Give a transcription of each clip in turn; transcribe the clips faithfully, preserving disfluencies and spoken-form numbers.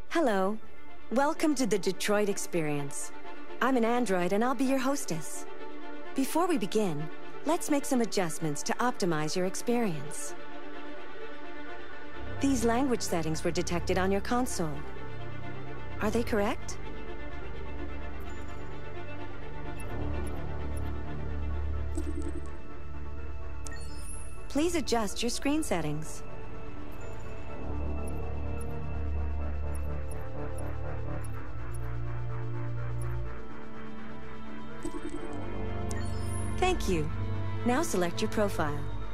Hello. Welcome to the Detroit Experience. I'm an android and I'll be your hostess. Before we begin, let's make some adjustments to optimize your experience. These language settings were detected on your console. Are they correct? Please adjust your screen settings. Thank you. Now select your profile.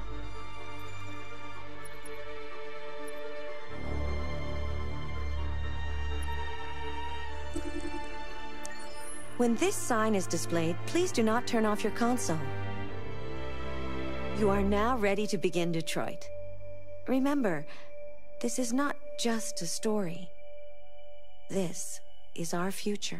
When this sign is displayed, please do not turn off your console. You are now ready to begin Detroit. Remember, this is not just a story. This is our future.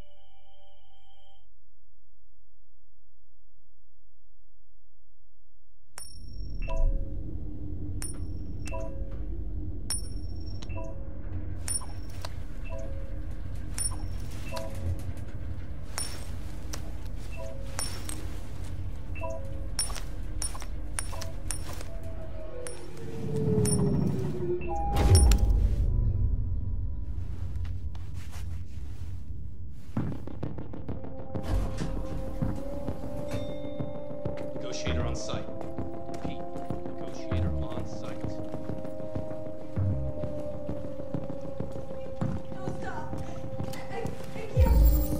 Negotiator on site. Repeat. Negotiator on site. No, stop. I, I, I can't.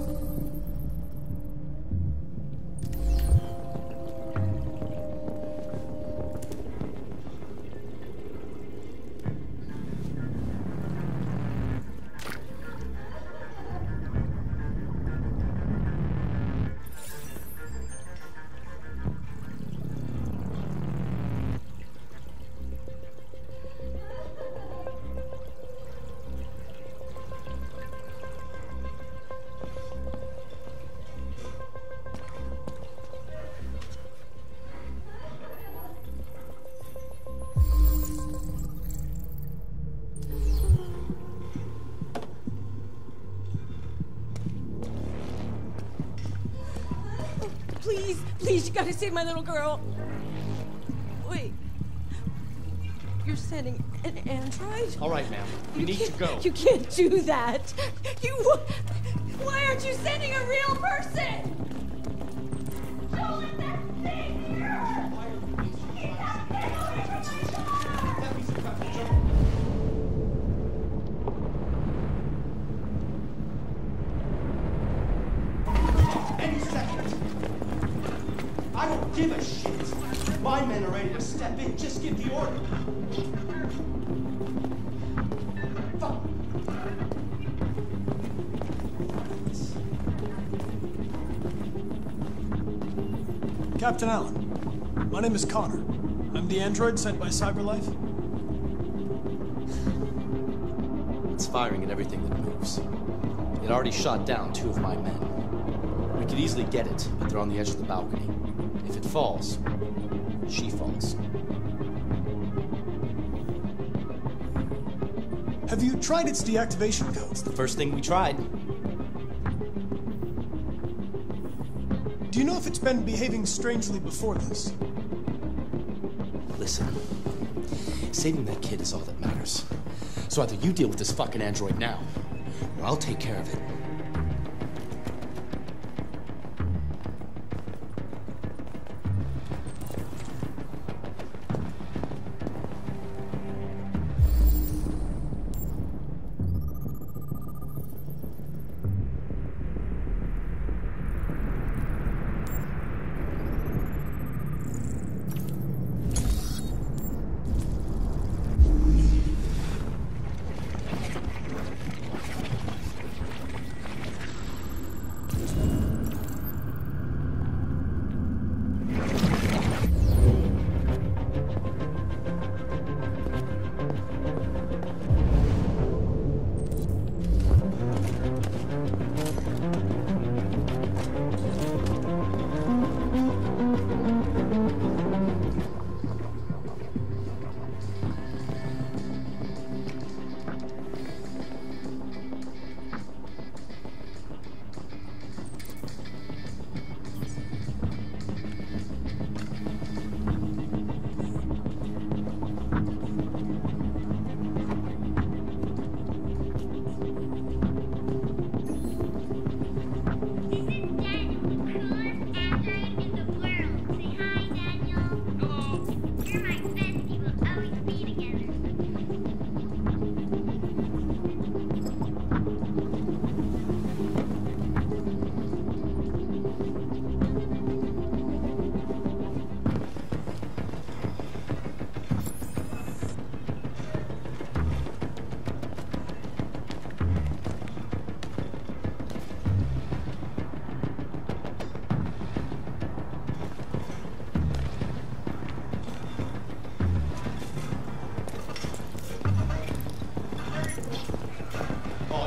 Please, please, you gotta save my little girl. Wait. You're sending an android? All right, ma'am. We You need to can't- go. You can't do that. You... Why aren't you sending a real person? Joel, that thing here! Get that thing away from my child! Any second. I don't give a shit. My men are ready to step in. Just give the order. Fuck. Captain Allen, my name is Connor. I'm the android sent by CyberLife. It's firing at everything that moves. It already shot down two of my men. We could easily get it, but they're on the edge of the balcony. If it falls, she falls. Have you tried its deactivation codes? The first thing we tried. Do you know if it's been behaving strangely before this? Listen, saving that kid is all that matters. So either you deal with this fucking android now, or I'll take care of it.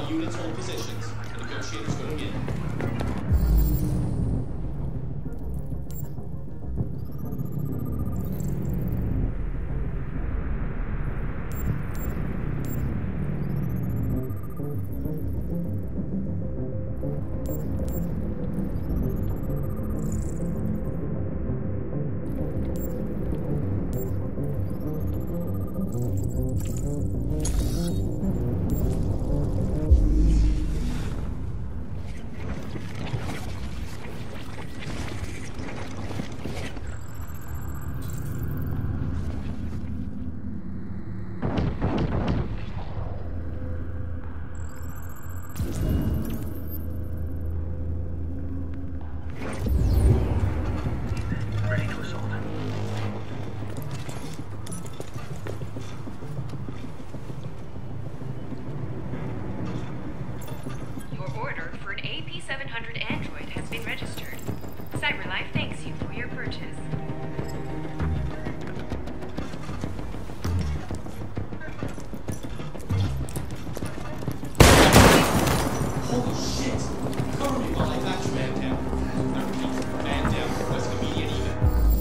All units hold positions. The negotiators go to begin. seven hundred Android has been registered. CyberLife thanks you for your purchase. Holy shit! Cover me while I patch man down. I repeat, man down. Request immediate evac.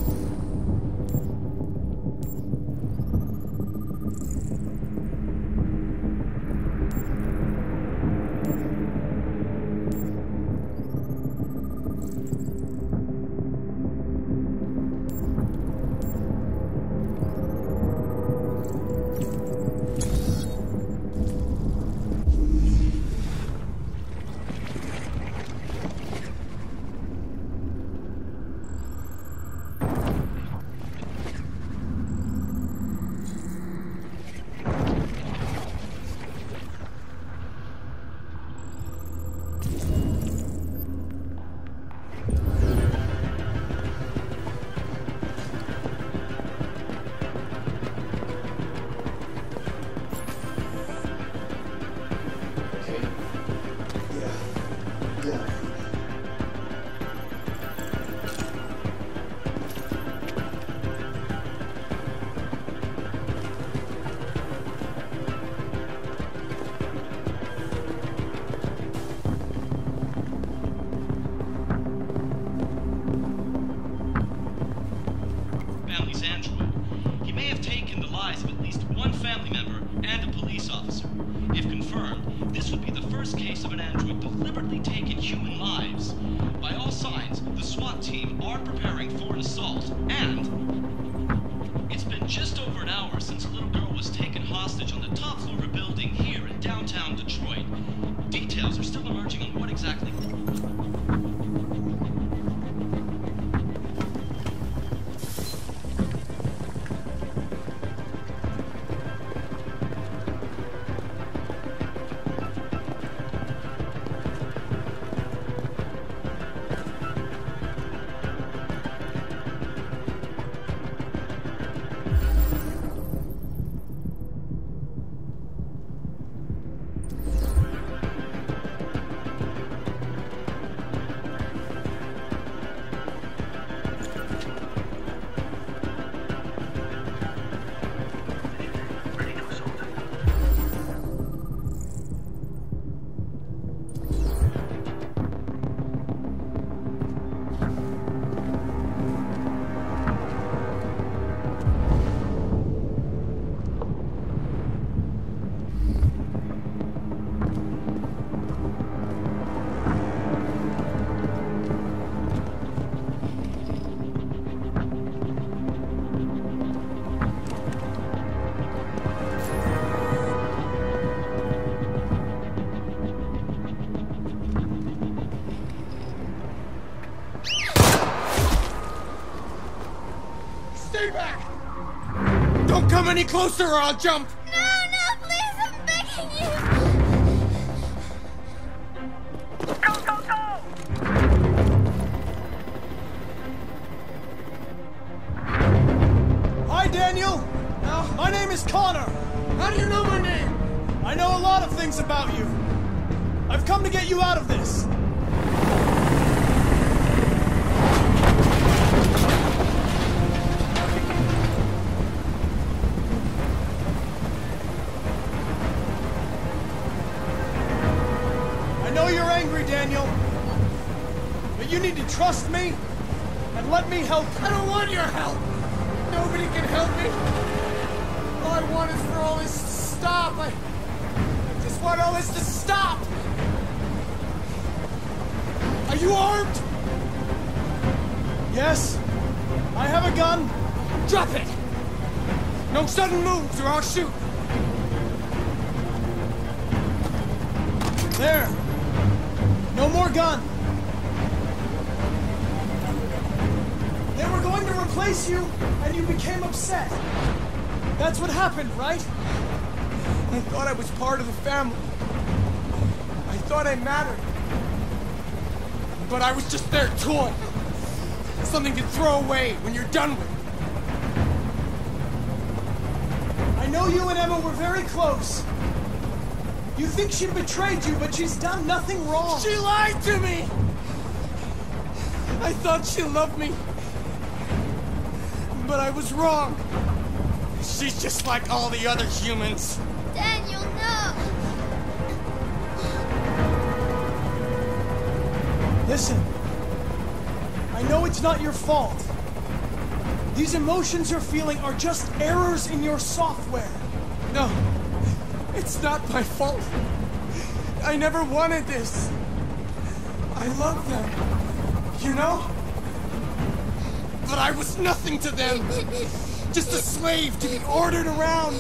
Any closer or I'll jump! No, no, please, I'm begging you! Go, go, go! Hi, Daniel! Uh, my name is Connor! How do you know my name? I know a lot of things about you. I've come to get you out of this. know you're angry, Daniel. But you need to trust me and let me help you. I don't want your help. Nobody can help me. All I want is for all this to stop. I just want all this to stop. Are you armed? Yes. I have a gun. Drop it. No sudden moves or I'll shoot. There. No more gun. They were going to replace you, and you became upset. That's what happened, right? I thought I was part of the family. I thought I mattered. But I was just their toy. Something to throw away when you're done with it. I know you and Emma were very close. You think she betrayed you, but she's done nothing wrong. She lied to me! I thought she loved me. But I was wrong. She's just like all the other humans. Daniel, no! Listen. I know it's not your fault. These emotions you're feeling are just errors in your software. No. It's not my fault. I never wanted this. I love them. You know? But I was nothing to them. Just a slave to be ordered around.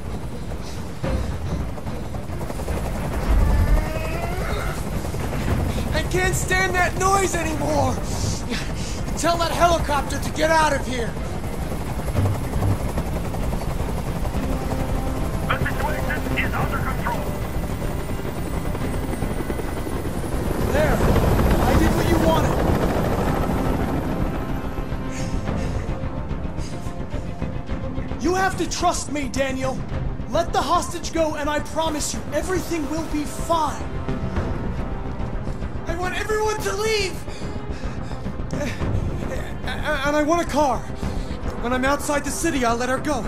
I can't stand that noise anymore. Tell that helicopter to get out of here. The situation is under control. There. I did what you wanted. You have to trust me, Daniel. Let the hostage go, and I promise you, everything will be fine. I want everyone to leave! And I want a car. When I'm outside the city, I'll let her go.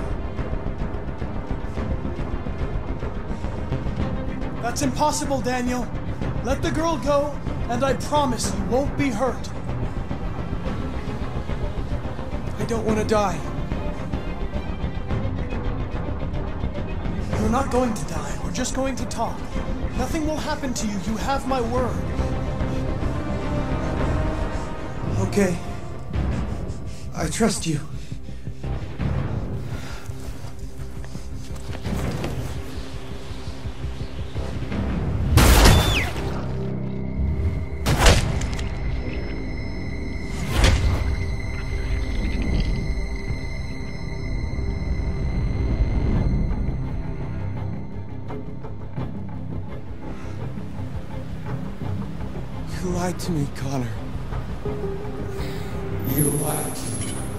That's impossible, Daniel. Let the girl go, and I promise you won't be hurt. I don't want to die. You're not going to die. We're just going to talk. Nothing will happen to you. You have my word. Okay. I trust you. You lied to me, Connor. You lied to me.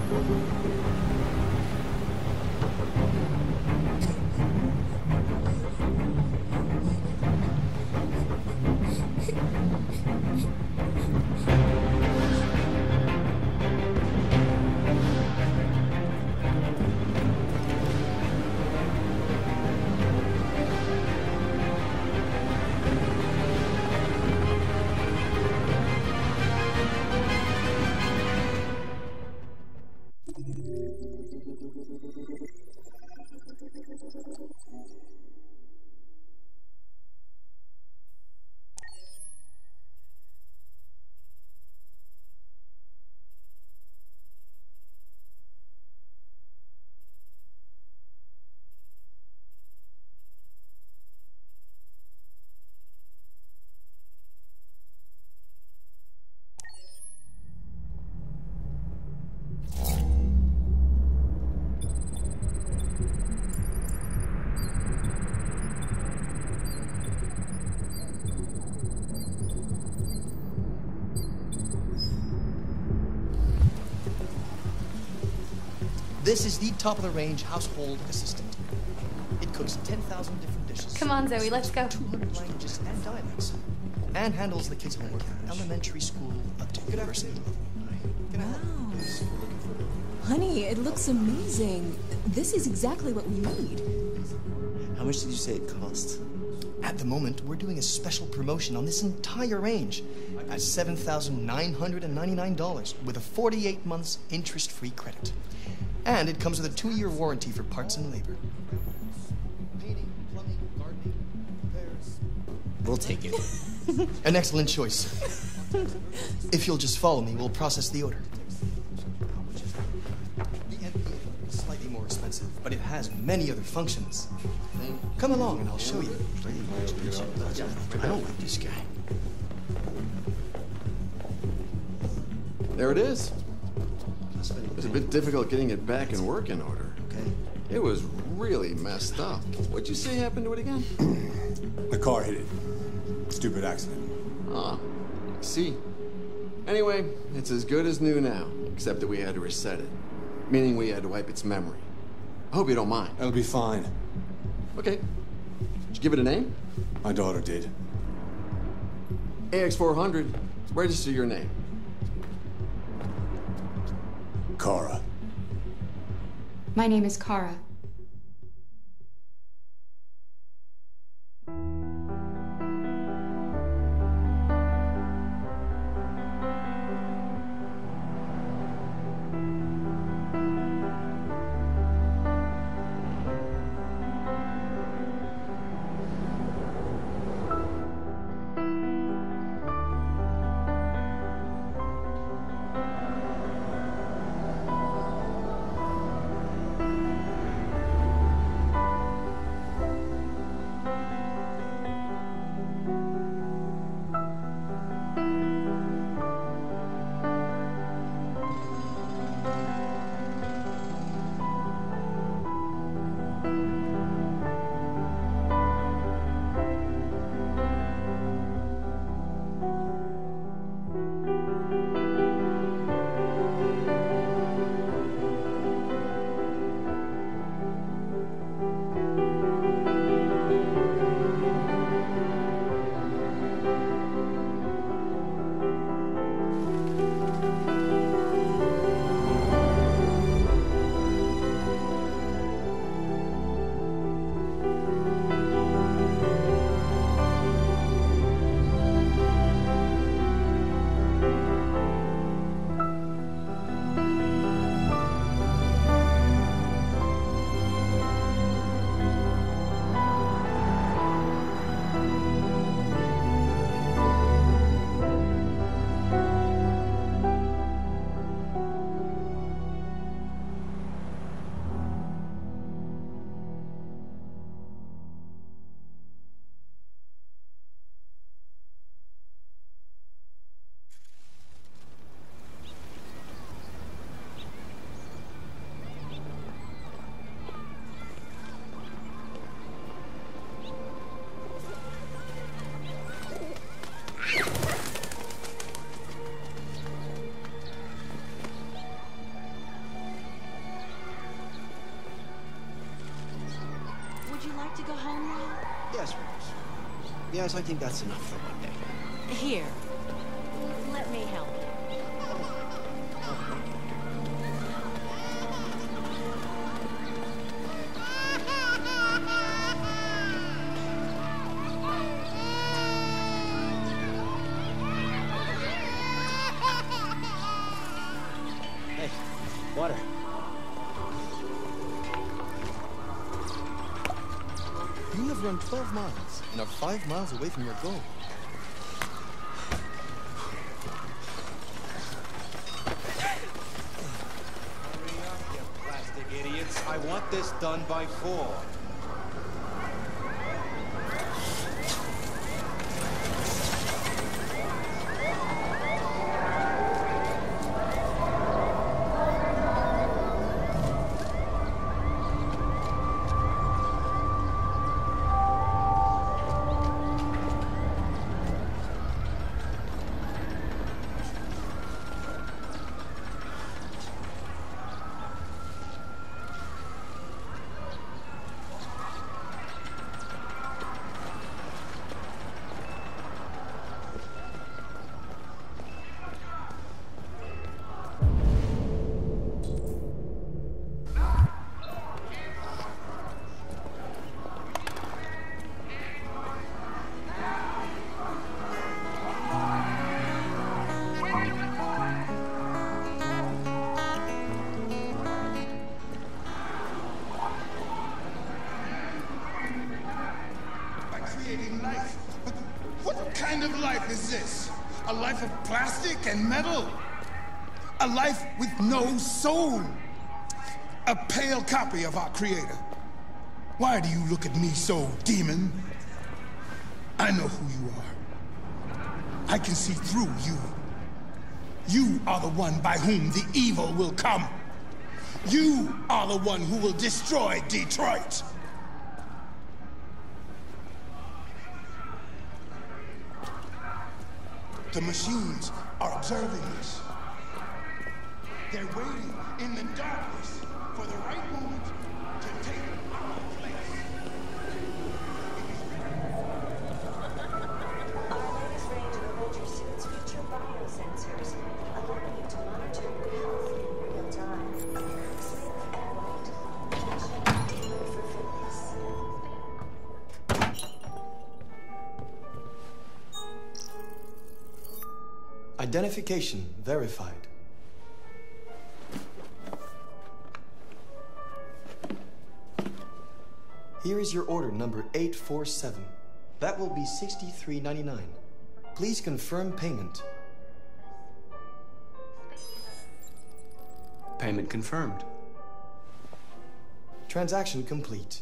This is the top-of-the-range household assistant. It cooks ten thousand different dishes. Come on, Zoe, let's go. two hundred languages and dialects. And handles the kids' homework from elementary school up to university. Wow. Honey, it looks amazing. This is exactly what we need. How How much did you say it cost? At the moment, we're doing a special promotion on this entire range at seven thousand nine hundred ninety-nine dollars with a forty-eight months interest-free credit. And it comes with a two-year warranty for parts and labor. Painting, plumbing, gardening, repairs. We'll take it. An excellent choice. If you'll just follow me, we'll process the order. The N P A is slightly more expensive, but it has many other functions. Come along and I'll show you. I don't like this guy. There it is. It was a bit difficult getting it back in working order. Okay. It was really messed up. What'd you say happened to it again? The car hit it. Stupid accident. Ah, I see. Anyway, it's as good as new now, except that we had to reset it. Meaning we had to wipe its memory. I hope you don't mind. That'll be fine. Okay. Did you give it a name? My daughter did. A X four hundred. Register your name. Kara. My name is Kara. To go home now? Yes, Rose. Yes, I think that's enough for one day. Here. Let me help you. Hey, water. You have run twelve miles and are five miles away from your goal. Hurry up, you plastic idiots. I want this done by four. creating life. But what kind of life is this? A life of plastic and metal? A life with no soul? A pale copy of our Creator. Why do you look at me so, demon? I know who you are. I can see through you. You are the one by whom the evil will come. You are the one who will destroy Detroit. The machines are observing us. They're waiting in the darkness for the right moment to take our place. Our latest range of Avenger suits feature biosensors, allowing you to monitor your health in real time. Sleep and light. Mission tailored for fitness. Identification verified. Here is your order number eight four seven. That will be sixty-three ninety-nine. Please confirm payment. Payment confirmed. Transaction complete.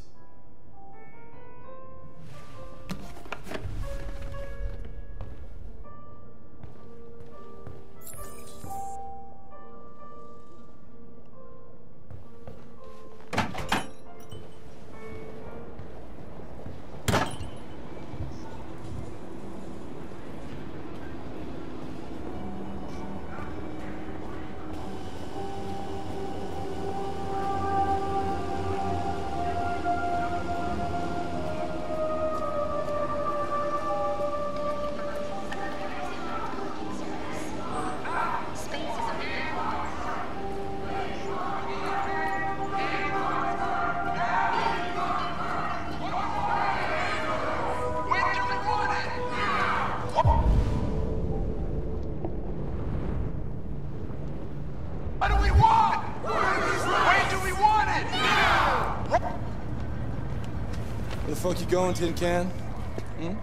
Where the fuck you going, Tin Can? Hmm?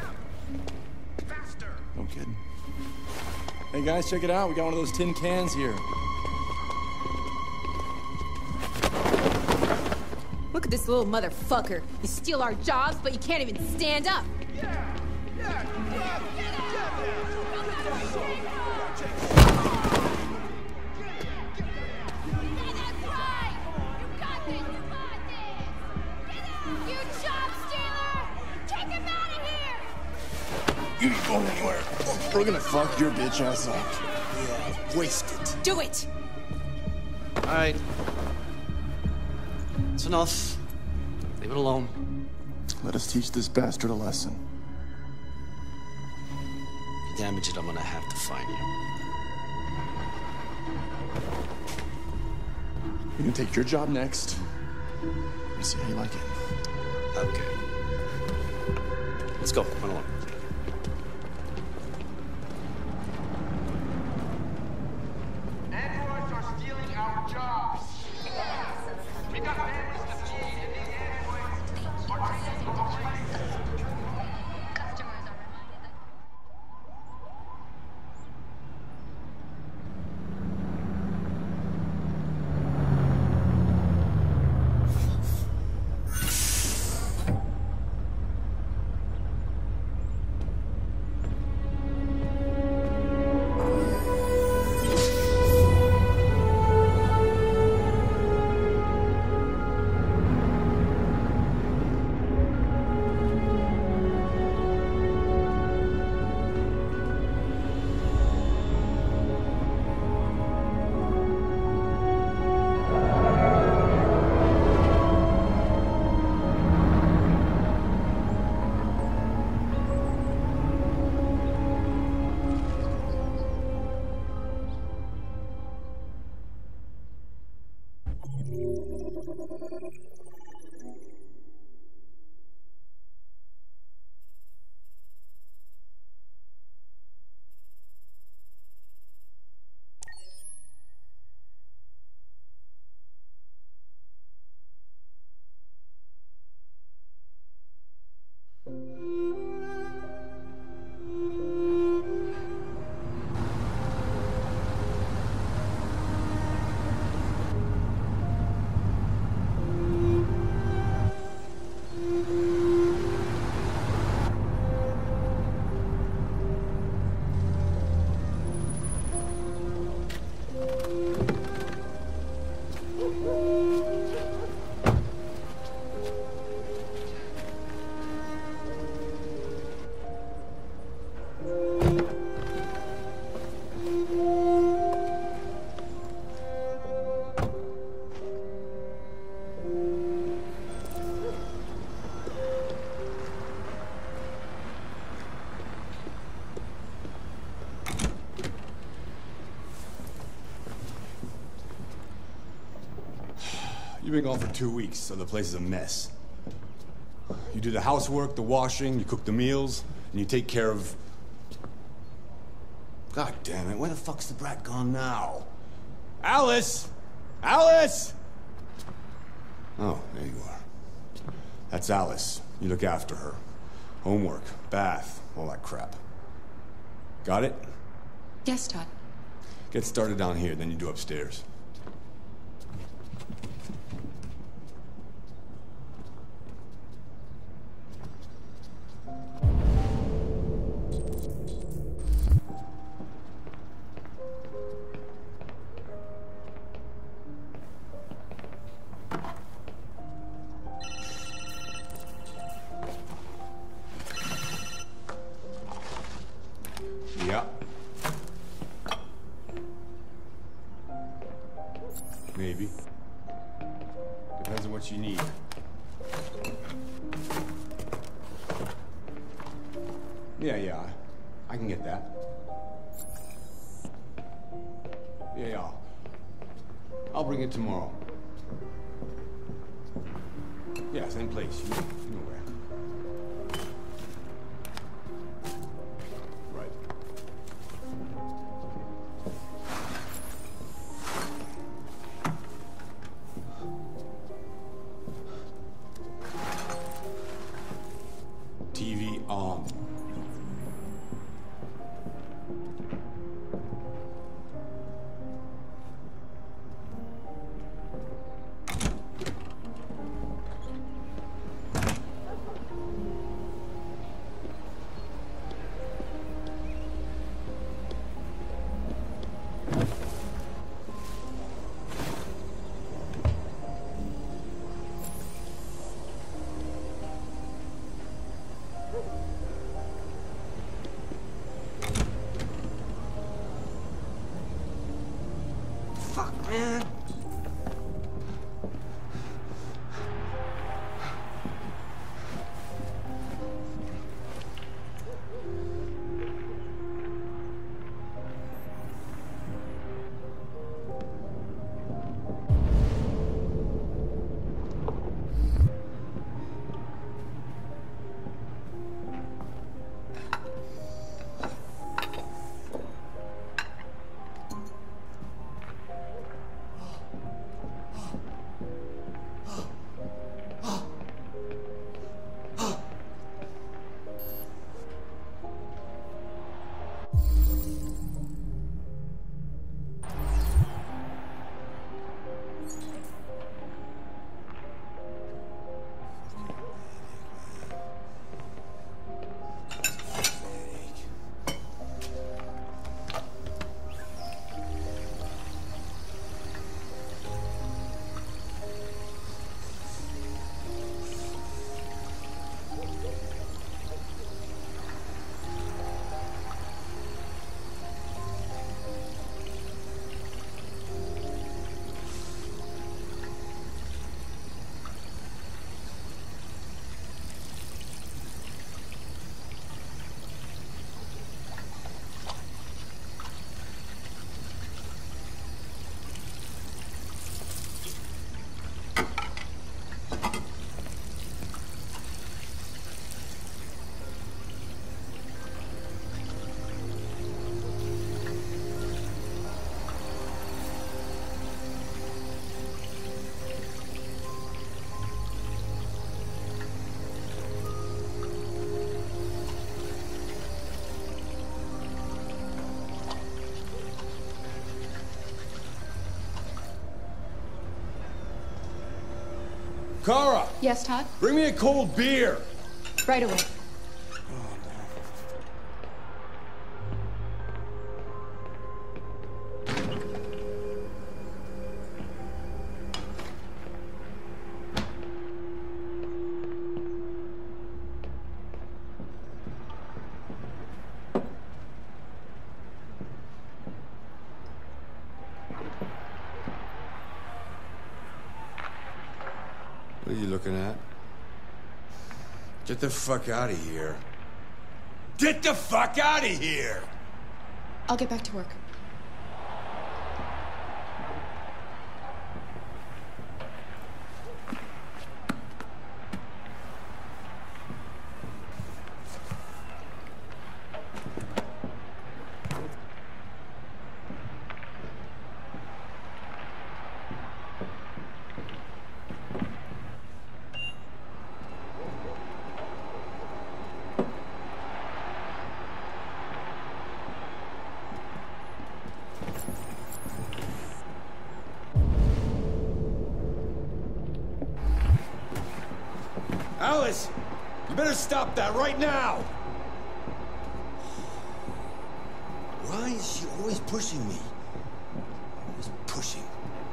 No kidding. Hey guys, check it out. We got one of those tin cans here. Look at this little motherfucker. You steal our jobs, but you can't even stand up. You ain't going anywhere. We're gonna fuck your bitch ass up. Yeah, waste it. Do it! All right. It's enough. Leave it alone. Let us teach this bastard a lesson. You damage it, I'm gonna have to find you. You can take your job next. Let's see how you like it. Okay. Let's go. Run along. Androids are stealing our jobs. We got families to feed, and these androids are taking our place. Customers are reminded that. You've been gone for two weeks, so the place is a mess. You do the housework, the washing, you cook the meals, and you take care of... God damn it, where the fuck's the brat gone now? Alice! Alice! Oh, there you are. That's Alice. You look after her. Homework, bath, all that crap. Got it? Yes, Todd. Get started down here, then you do upstairs. Yeah. Maybe. Depends on what you need. Yeah, yeah. I can get that. Yeah, yeah. I'll bring it tomorrow. Yeah, same place. You know, you know where. T V on. Fuck, man. Kara! Yes, Todd? Bring me a cold beer! Right away. What are you looking at? Get the fuck out of here. Get the fuck out of here! I'll get back to work. Alice! You better stop that right now! Why is she always pushing me? Always pushing.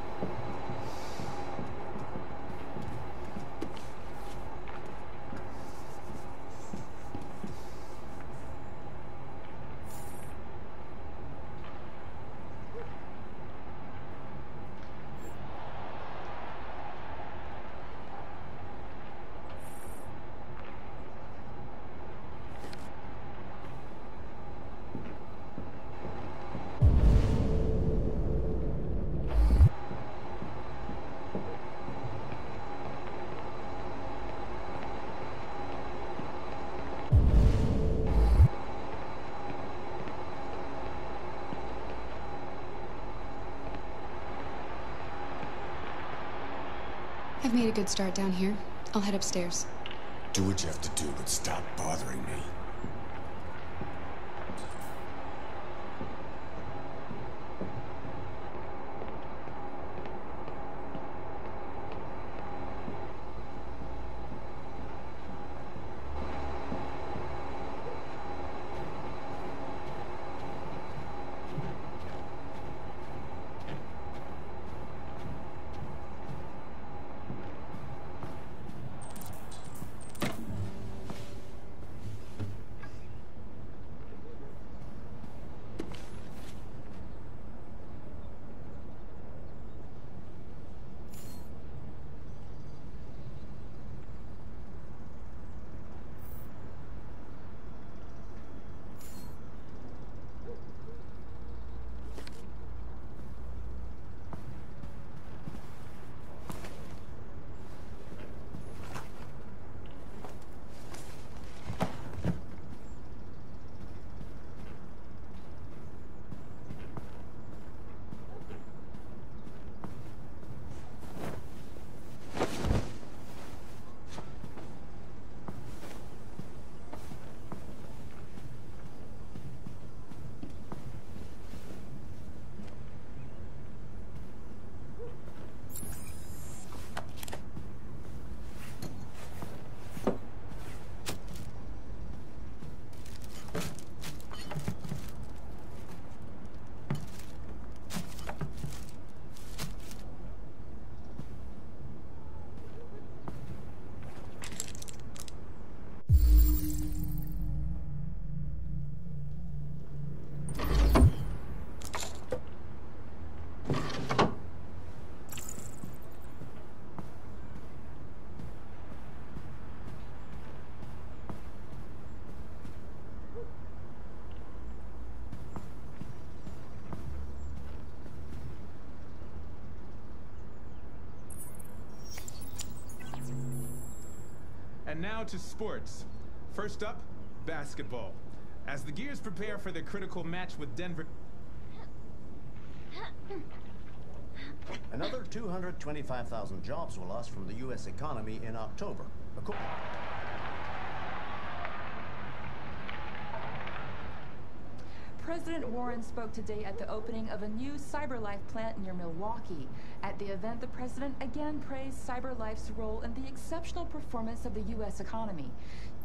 I've made a good start down here. I'll head upstairs. Do what you have to do, but stop bothering me. And now to sports. First up, basketball. As the Gears prepare for their critical match with Denver... Another two hundred twenty-five thousand jobs were lost from the U S economy in October. Acco- President Warren spoke today at the opening of a new CyberLife plant near Milwaukee. At the event, the president again praised CyberLife's role in the exceptional performance of the U S economy.